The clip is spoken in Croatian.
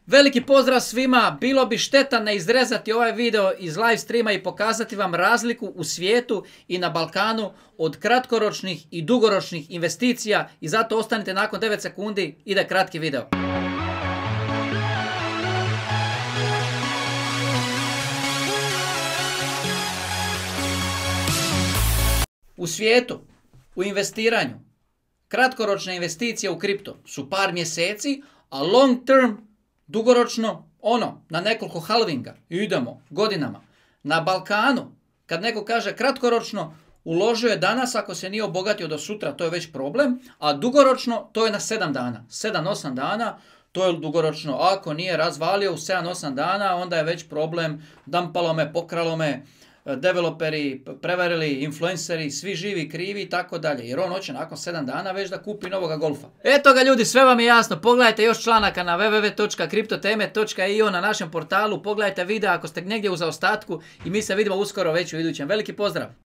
Veliki pozdrav svima, bilo bi šteta ne izrezati ovaj video iz live streama i pokazati vam razliku u svijetu i na Balkanu od kratkoročnih i dugoročnih investicija i zato ostanite nakon 9 sekundi, ide kratki video. U svijetu, u investiranju, kratkoročne investicije u kripto su par mjeseci, a long term, dugoročno, na nekoliko halvinga, idemo, godinama. Na Balkanu, kad neko kaže kratkoročno, uložio je danas, ako se nije obogatio do sutra, to je već problem, a dugoročno, to je na 7 dana. 7-8 dana, to je dugoročno. Ako nije razvalio u 7-8 dana, onda je već problem, dampalo me, pokralo me, developeri, prevarili, influenceri, svi živi, krivi i tako dalje. Jer on hoće nakon 7 dana već da kupi novoga golfa. Eto ga ljudi, sve vam je jasno. Pogledajte još članaka na www.kriptoteme.io na našem portalu. Pogledajte video ako ste negdje u zaostatku i mi se vidimo uskoro već u idućem. Veliki pozdrav!